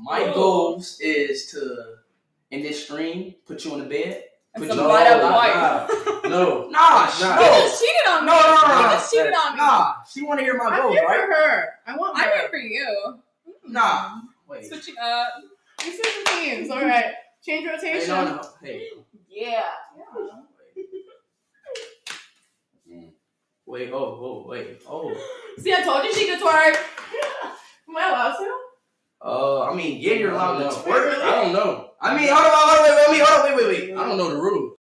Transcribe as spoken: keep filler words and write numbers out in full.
My oh. goals is to, in this stream, put you in the bed. Put Some you light up nah, white. nah, no, nah, Nah, nah. He just cheated on me. No, no, no, He no. just cheated on me. Nah, she want to hear my I'm goals, here right? for her. I want her. I'm here for you. Nah, wait. Switching up. We switching teams. All right. Change Hey, rotation. no, no. Hey. Yeah. Wait, oh, oh, wait, oh. See, I told you she could twerk. Am I allowed to? Uh, I mean, yeah, you're allowed to Wait, twerk. really? I don't know. I mean, hold on, hold on, wait, wait, wait, hold on, wait, wait, wait. I don't know the rules.